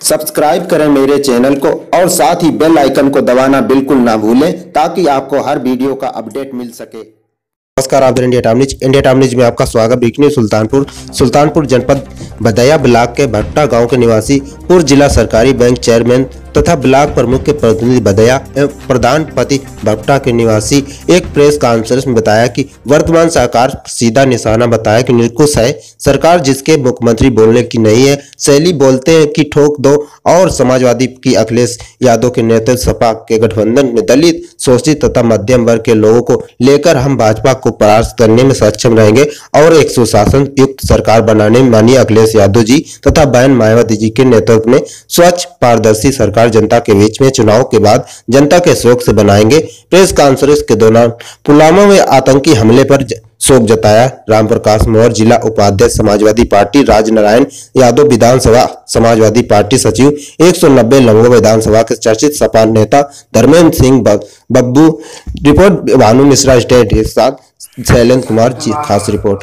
Subscribe करें मेरे channel को और साथ ही बेल आइकन को दबाना बिल्कुल ना भूलें ताकि आपको हर वीडियो का अपडेट मिल सके। नमस्कार, आप इंडिया टाइम न्यूज में आपका स्वागत। ब्रेकिंग सुल्तानपुर जनपद बदैया ब्लॉक के भट्टा गांव के निवासी पूर्व जिला सरकारी बैंक चेयरमैन तथा ब्लॉक प्रमुख के प्रतिनिधि बदैया एवं प्रधान पति भट्टा के निवासी एक प्रेस कॉन्फ्रेंस में बताया कि वर्तमान सरकार सीधा निशाना बताया कि निरंकुश है सरकार, जिसके मुख्यमंत्री बोलने की नहीं है शैली, बोलते हैं कि ठोक दो। और समाजवादी की अखिलेश यादव के नेतृत्व सपा के गठबंधन में दलित, शोषित तथा मध्यम वर्ग के लोगों को लेकर हम भाजपा को परास्त करने में सक्षम रहेंगे और एक सुशासन युक्त सरकार बनाने में माननीय अखिलेश यादव जी तथा बहन मायावती जी के नेतृत्व में स्वच्छ पारदर्शी सरकार जनता के बीच में चुनाव के बाद जनता के शोक से बनाएंगे। प्रेस कॉन्फ्रेंस के दौरान पुलवामा में आतंकी हमले पर शोक जताया। रामप्रकाश मोहर जिला उपाध्यक्ष समाजवादी पार्टी, राजनारायण यादव विधानसभा समाजवादी पार्टी सचिव, 190 लंगो विधानसभा के चर्चित सपा नेता धर्मेंद्र सिंह बब्बू। रिपोर्ट भानु मिश्रा स्टेट के साथ शैलेंद्र कुमार जी, खास रिपोर्ट।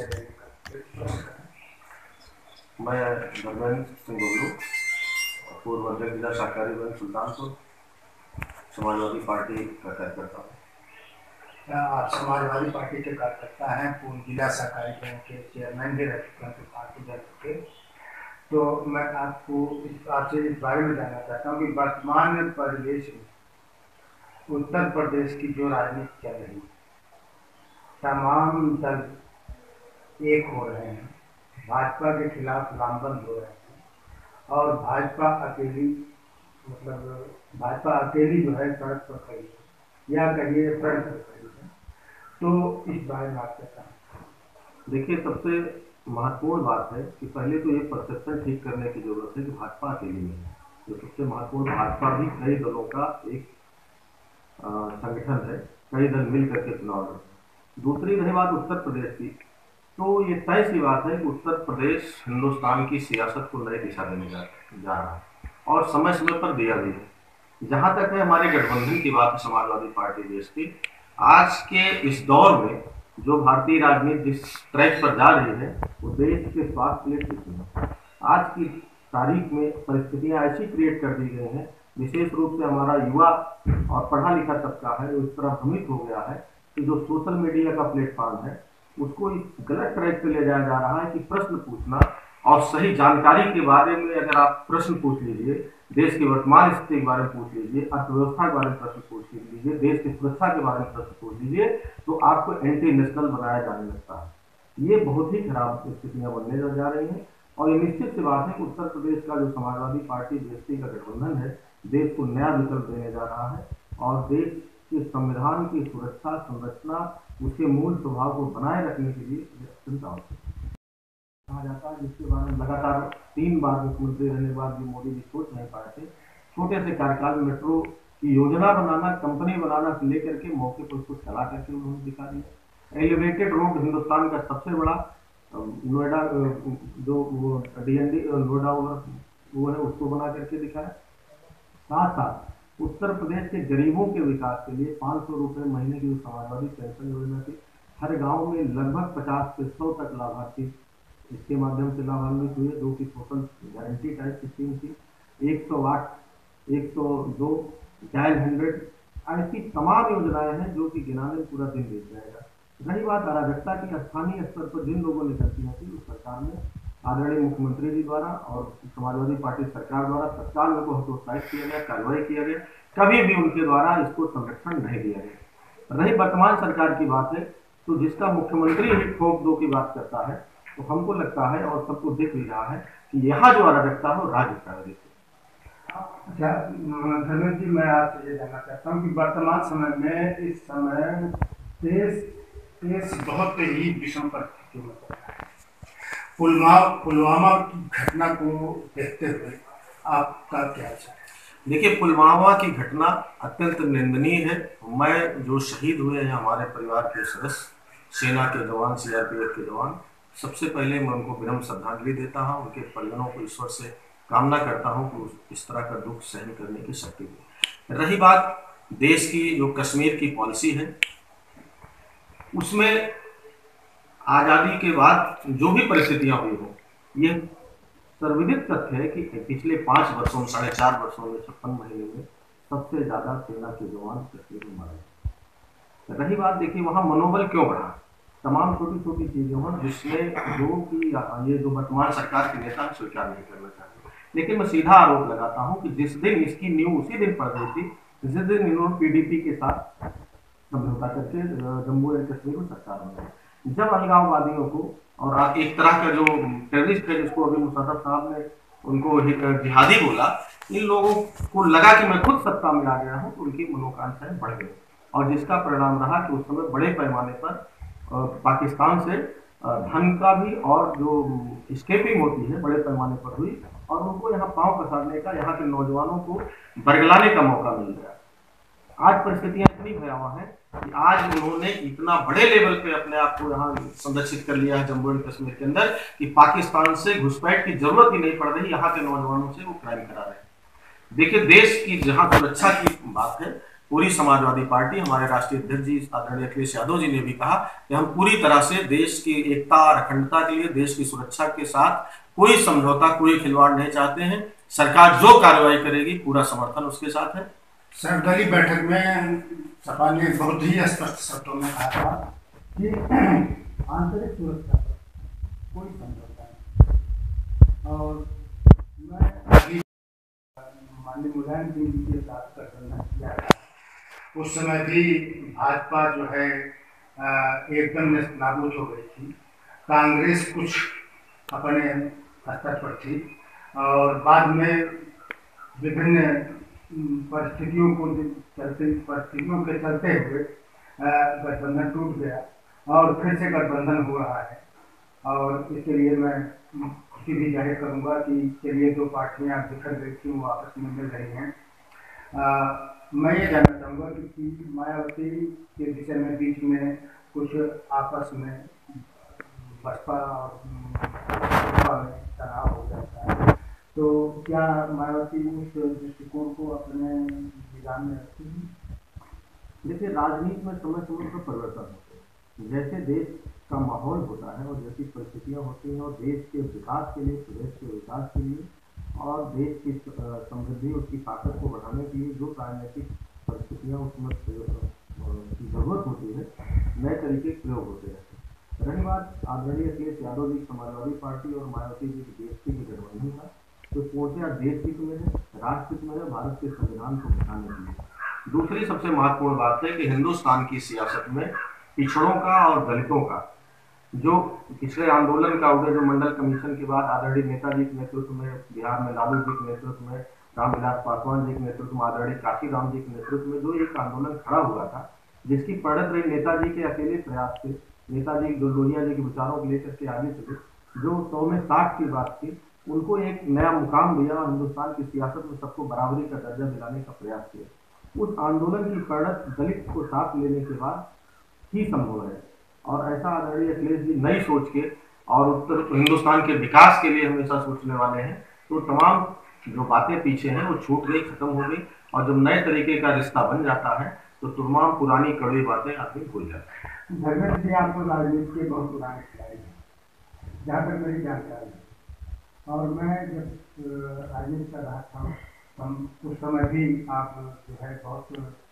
मैं धर्मेंद्र सिंह बब्बू, पूर्व अध्यक्ष जिला सहकारी बैंक सुल्तानपुर, समाजवादी पार्टी का कार्यकर्ता हूँ। आप समाजवादी पार्टी के कार्यकर्ता हैं, पूर्व जिला सहकारी बैंक के चेयरमैन भी रह चुके हैं, तो पार्टी जा चुके। तो मैं आपसे इस बारे में जानना चाहता हूँ कि वर्तमान परिवेश में उत्तर प्रदेश की जो राजनीति चल रही है, तमाम दल एक हो रहे हैं, भाजपा के खिलाफ लामबंद हो रहे हैं और भाजपा अकेली जो है सड़क पर खड़ी है या कहिए फ्रंट पर खड़ी है। तो इस बारे में आप क्या कहें? देखिए, सबसे महत्वपूर्ण बात है कि पहले तो ये परसेप्शन ठीक करने की जरूरत है कि भाजपा अकेली नहीं है। तो सबसे महत्वपूर्ण, भाजपा भी कई दलों का एक संगठन है, कई दल मिल करके चुनाव लड़ते हैं। दूसरी रही बात उत्तर प्रदेश की, तो ये तय सी बात है कि उत्तर प्रदेश हिंदुस्तान की सियासत को नई दिशा देने जा रहा है और समय समय पर दिया भी है। जहाँ तक है हमारे गठबंधन की बात है, समाजवादी पार्टी देश की, आज के इस दौर में जो भारतीय राजनीति जिस ट्रैक पर जा रही है वो देश के स्वास्थ्य के लिए ठीक नहीं है। आज की तारीख में परिस्थितियाँ ऐसी क्रिएट कर दी गई हैं, विशेष रूप से हमारा युवा और पढ़ा लिखा तबका है वो इस तरह भ्रमित हो गया है कि जो सोशल मीडिया का प्लेटफॉर्म है उसको इस गलत ट्रैक पे ले जाया जा रहा है कि प्रश्न पूछना और सही जानकारी के बारे में अगर आप प्रश्न पूछ लीजिए, देश की वर्तमान स्थिति के बारे में पूछ लीजिए, अर्थव्यवस्था के बारे में प्रश्न पूछ लीजिए, देश की सुरक्षा के बारे में प्रश्न पूछ लीजिए, तो आपको एंटी नेशनल बनाया जाने लगता है। ये बहुत ही खराब स्थितियां बनने जा रही हैं और ये निश्चित सी बात है कि उत्तर प्रदेश का जो समाजवादी पार्टी बीएसपी का गठबंधन है देश को नया विकल्प देने जा रहा है और देश के संविधान की सुरक्षा संरचना, उसके मूल स्वभाव को बनाए रखने के लिए अत्यंत आवश्यक कहा जाता है, जिसके बारे में लगातार 3 बार मुख्यमंत्री रहने के बाद भी मोदी जी सोच नहीं पाए थे। छोटे से कार्यकाल में मेट्रो की योजना बनाना, कंपनी बनाना से लेकर के मौके पर उसको चला करके उन्होंने दिखा दिया। एलिवेटेड रोड हिंदुस्तान का सबसे बड़ा नोएडा जो DND नोएडा वो है उसको बना करके दिखाया। साथ साथ उत्तर प्रदेश के गरीबों के विकास के लिए 500 रुपये महीने की समाजवादी पेंशन योजना थी, हर गाँव में लगभग 50 से 100 तक लाभार्थी इसके माध्यम से लाभान्वित हुए, जो कि सोशल गारंटी टाइप की स्कीम थी। 108, 102, डायल 100 ऐसी तमाम योजनाएं हैं जो कि गिनाने पूरा दिन बीत जाएगा। रही बात अराजकता की, स्थानीय स्तर पर जिन लोगों ने गलतियाँ की उस सरकार में आदरणीय मुख्यमंत्री जी द्वारा और समाजवादी पार्टी सरकार द्वारा तत्काल उनको हतोत्साहित किया गया, कार्रवाई किया गया, कभी भी उनके द्वारा इसको संरक्षण नहीं दिया गया। रही वर्तमान सरकार की बात है, तो जिसका मुख्यमंत्री ही ठोक दो की बात करता है, तो हमको लगता है और सबको दिख भी रहा है कि यहाँ जो अराजकता है वो राज्य का है। अच्छा धर्मेंद्र जी, मैं आपसे ये जानना चाहता हूँ कि वर्तमान समय में इस समय देश बहुत ही विषम परिस्थितियों में चल रहा है। पुलवामा की घटना को देखते हुए आपका क्या विचार है? देखिए, पुलवामा की घटना अत्यंत निंदनीय है। मैं जो शहीद हुए हैं हमारे परिवार के सदस्य, सेना के जवान, CRPF के जवान, सबसे पहले मैं उनको विनम्र श्रद्धांजलि देता हूं। उनके परिजनों को ईश्वर से कामना करता हूं कि इस तरह का दुख सहन करने की शक्ति दे। रही बात देश की जो कश्मीर की पॉलिसी है, उसमें आज़ादी के बाद जो भी परिस्थितियां हुई हो, ये सर्वविदित तथ्य है कि पिछले 5 वर्षों में, 4.5 वर्षों में, 56 महीने में सबसे ज्यादा सेना के जवान कश्मीर में मारे। रही बात, देखिए वहां मनोबल क्यों बढ़ा, तमाम छोटी छोटी चीजें हैं जिसमें जो कि ये जो वर्तमान सरकार के नेता स्वीकार नहीं करना चाहते। लेकिन मैं सीधा आरोप लगाता हूं कि जिस दिन इसकी नींव उसी दिन पड़ गई थी जिस दिन इन्होंने पीडीपी के साथ समझौता करके जम्मू एंड कश्मीर में सरकार बनाई। जब अलगाववादियों को और एक तरह का जो टेररिस्ट है जिसको अभी मुशर्रफ साहब ने उनको जिहादी बोला, इन लोगों को लगा कि मैं खुद सत्ता में आ गया हूं, तो उनकी मनोकांक्षाएं बढ़ गई और जिसका परिणाम रहा कि उस समय बड़े पैमाने पर पाकिस्तान से धन का भी और जो स्केपिंग होती है बड़े पैमाने पर हुई और उनको यहाँ पांव पसारने का, यहाँ के नौजवानों को बरगलाने का मौका मिल गया। आज परिस्थितियां इतनी भयावह हैं कि आज उन्होंने इतना बड़े लेवल पे अपने आप को यहाँ संरक्षित कर लिया है जम्मू एंड कश्मीर के अंदर कि पाकिस्तान से घुसपैठ की जरूरत ही नहीं पड़ रही, यहाँ के नौजवानों से वो क्राइम करा रहे हैं। देखिए, देश की जहां सुरक्षा की बात है, पूरी समाजवादी पार्टी, हमारे राष्ट्रीय अध्यक्ष जी आदरणीय अखिलेश यादव जी ने भी कहा कि हम पूरी तरह से देश की एकता और अखंडता के लिए, देश की सुरक्षा के साथ कोई समझौता, कोई खिलवाड़ नहीं चाहते हैं। सरकार जो कार्रवाई करेगी पूरा समर्थन उसके साथ है। सर्वदलीय बैठक में सपा ने बहुत ही स्पष्ट शब्दों में कहा था कि आंतरिक सुरक्षा पर कोई समझौता नहीं। और मैं अभी माननीय मुलायम सिंह जी के साथ गठबंधन किया था, उस समय भी भाजपा जो है एकदम नाबूद हो गई थी, कांग्रेस कुछ अपने स्तर पर थी और बाद में विभिन्न परिस्थितियों के चलते हुए गठबंधन टूट गया और फिर से गठबंधन हो रहा है। और इसके लिए मैं खुशी भी जाहिर करूंगा कि चलिए दो पार्टियां बिखर गई थी वो आपस में मिल रही हैं। मैं ये जानना चाहूँगा कि मायावती के विषय में बीच में कुछ आपस में बसपा और बसपा में तनाव हो जाता है, तो क्या मायावती उस दृष्टिकोण को अपने विधान में रखती है? देखिए, राजनीति में समय समय पर परिवर्तन होते हैं, जैसे देश का माहौल होता है और जैसी परिस्थितियाँ होती हैं और देश के विकास के लिए, प्रदेश के विकास के लिए और देश की समृद्धि, उसकी ताकत को बढ़ाने के लिए जो राजनीतिक परिस्थितियाँ उसमें की जरूरत होती है, नए तरीके के प्रयोग होते हैं। रही बात आदरणीय अखिलेश यादव जी समाजवादी पार्टी और मायावती जी की बीएसपी की गठबंधन का, तो पूर्णतया देश हित में है, राष्ट्र हित में है, भारत के संविधान को बचाने के लिए। दूसरी सबसे महत्वपूर्ण बात है कि हिंदुस्तान की सियासत में पिछड़ों का और दलितों का जो पिछले आंदोलन का उदय, जो मंडल कमीशन के बाद आदरणीय नेताजी के नेतृत्व में, बिहार में लालू जी के नेतृत्व में, रामविलास पासवान जी के नेतृत्व में, आदरणीय काशीराम जी के नेतृत्व में जो एक आंदोलन खड़ा हुआ था, जिसकी परिणत रही नेताजी के अकेले प्रयास से, नेताजी लोहिया जी के विचारों को लेकर के आगे चले, जो 100 में 60 की बात थी, उनको एक नया मुकाम दिया और हिंदुस्तान की सियासत में सबको बराबरी का दर्जा दिलाने का प्रयास किया। उस आंदोलन की परिणत दलित को साथ लेने के बाद ही संभव है और ऐसा आदरणीय अखिलेश जी नई सोच के और उत्तर हिंदुस्तान के विकास के लिए हमेशा सोचने वाले हैं। तो तमाम जो बातें पीछे हैं वो छूट गई, खत्म हो गई और जब नए तरीके का रिश्ता बन जाता है तो तमाम पुरानी कड़वी बातें आदमी भूल जाता है। धर्मेंद्र जी आपको राजनीति के बहुत पुराने खिलाड़ी हैं, जहाँ तक मेरी जानकारी है, और मैं जब राजनीति कर रहा था उस समय भी आप जो है बहुत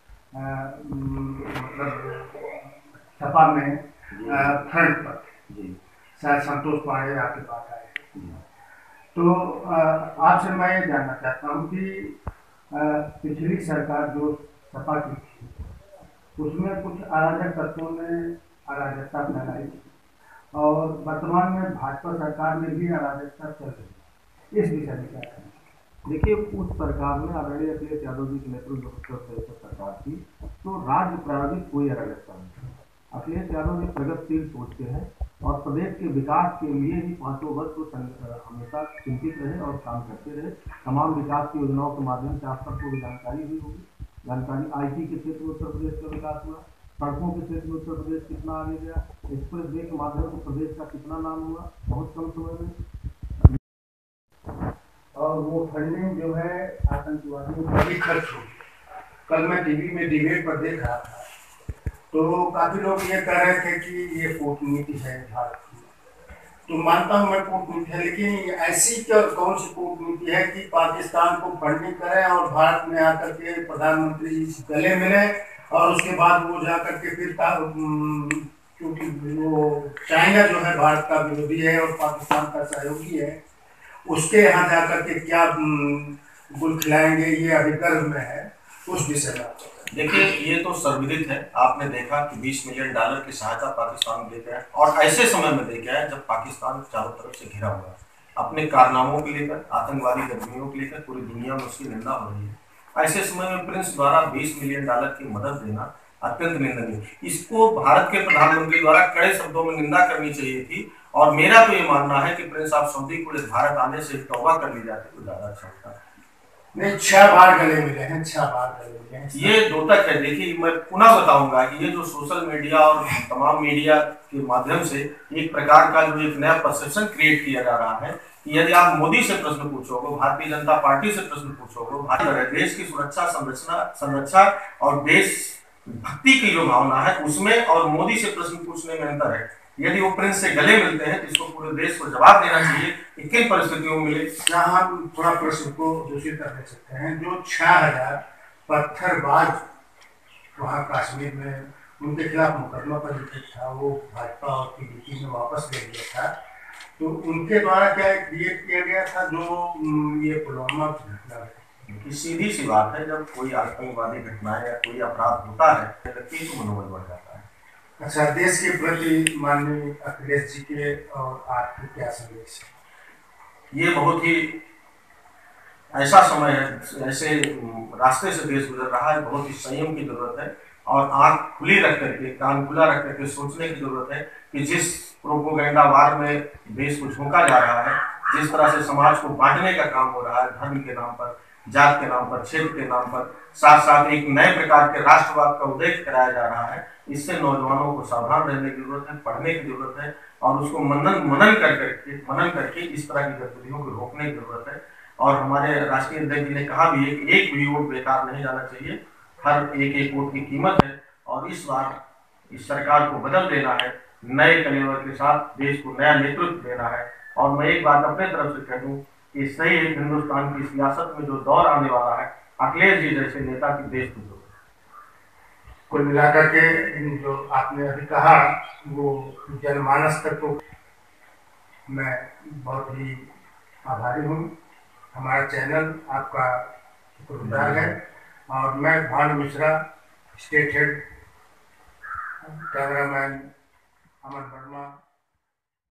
मतलब सपा में फ्रंट पर, शायद संतोष पांडे आपके पास आए। तो आपसे मैं ये जानना चाहता हूँ कि पिछली सरकार जो सपा की थी उसमें कुछ अराजक तत्वों ने अराजकता फैलाई थी और वर्तमान में भाजपा सरकार में भी अराजकता चल रही है, इस विषय में क्या करें? देखिए, उस सरकार में आदरणीय अखिलेश यादव जी के नेतृत्व में सरकार थी तो राज्य प्रायोजित कोई अराजकता नहीं। अखिलेश यादव जी प्रगतिशील सोच के हैं और प्रदेश के विकास के लिए ही 5 वर्ष वो हमेशा चिंतित रहे और काम करते रहे। तमाम विकास की योजनाओं के माध्यम से आप सबको भी जानकारी हुई होगी, जानकारी आईटी के क्षेत्र में उत्तर प्रदेश का विकास हुआ, सड़कों के क्षेत्र में उत्तर प्रदेश कितना आगे गया, एक्सप्रेस वे के माध्यम से प्रदेश का कितना नाम हुआ बहुत कम समय में। और वो फंडिंग जो है आतंकवादियों पर भी खर्च हो। कल मैं टीवी में डिबेट पर देख रहा था तो काफी लोग ये कह रहे थे कि ये कूटनीति है भारत की तो मानता हूँ मैं कूटनीति है, लेकिन ऐसी कौन सी कूटनीति है कि पाकिस्तान को फंडिंग करें और भारत में आकर के प्रधानमंत्री गले मिले और उसके बाद वो जाकर के फिर क्योंकि वो चाइना जो है भारत का विरोधी है और पाकिस्तान का सहयोगी है, उसके यहाँ जाकर के क्या गुल खिलाएंगे, ये अभी गर्भ में है। उस विषय में देखिए, ये तो सर्वविदित है। आपने देखा कि $20 मिलियन की सहायता पाकिस्तान दे के आया, और ऐसे समय में दे के आया जब पाकिस्तान चारों तरफ से घिरा हुआ है। अपने कारनामों को लेकर, आतंकवादी गतिविधियों को लेकर पूरी दुनिया में उसकी निंदा हो रही है। ऐसे समय में प्रिंस द्वारा $20 मिलियन की मदद देना अत्यंत निंदनीय। इसको भारत के प्रधानमंत्री द्वारा कड़े शब्दों में निंदा करनी चाहिए थी, और मेरा तो ये मानना है कि प्रिंस ऑफ सऊदी को भारत आने से तौबा कर ली जाती तो ज्यादा अच्छा होता। नहीं, 6 बार गले मिले हैं, 6 बार गले मिले हैं। ये द्योतक है। देखिए, मैं पुनः बताऊंगा कि ये जो सोशल मीडिया और तमाम मीडिया के माध्यम से एक प्रकार का जो एक नया परसेप्शन क्रिएट किया जा रहा है कि यदि आप मोदी से प्रश्न पूछोगे, भारतीय जनता पार्टी से प्रश्न पूछोगे, देश की सुरक्षा, संरक्षा और देश भक्ति की जो भावना है उसमें और मोदी से प्रश्न पूछने में अंतर है। यदि वो प्रिंस से गले मिलते हैं तो इसको पूरे देश को जवाब देना चाहिए कि किन परिस्थितियों में मिले। क्या हम थोड़ा प्रश्न को दूषित कर सकते हैं? जो 6000 पत्थरबाज वहाँ कश्मीर में उनके खिलाफ मुकदमा पंजीकृत था, वो भाजपा और पीडीपी ने वापस ले लिया था, तो उनके द्वारा क्या क्रिएट किया गया था जो ये पुलवामा की घटना है? सीधी सी बात है, जब कोई आतंकवादी घटना या कोई अपराध होता है तो मनोबल बढ़ जाता है। अच्छा, देश के प्रति माननीय अखिलेश जी के और आपके क्या संदेश है? ये बहुत ही ऐसा समय है, ऐसे रास्ते से देश गुजर रहा है, बहुत ही संयम की जरूरत है और आंख खुली रख करके, कान खुला रख करके सोचने की जरूरत है कि जिस प्रोपोगेंडा वार में देश को झोंका जा रहा है, जिस तरह से समाज को बांटने का काम हो रहा है, धर्म के नाम पर, जात के नाम पर, क्षेत्र के नाम पर, साथ साथ एक नए प्रकार के राष्ट्रवाद का उदय कराया जा रहा है, इससे नौजवानों को सावधान रहने की जरूरत है, पढ़ने की जरूरत है और उसको मनन करके इस तरह की गतिविधियों को रोकने की जरूरत है। और हमारे राष्ट्रीय अध्यक्ष जी ने कहा भी है कि एक भी वोट बेकार नहीं जाना चाहिए, हर एक वोट की कीमत है और इस बार इस सरकार को बदल देना है, नए कलेवर के साथ देश को नया नेतृत्व देना है। और मैं एक बात अपने तरफ से कह दूं कि सही हिंदुस्तान की सियासत में जो दौर आने वाला है, अखिलेश जी जैसे नेता की देश को जरूरत है। कुल मिलाकर के जो आपने अभी कहा वो जनमानस तक तो मैं बहुत ही आभारी हूँ। हमारा चैनल आपका शुक्रगुजार है और मैं Bhanu Mishra, state head, cameraman Aman Verma.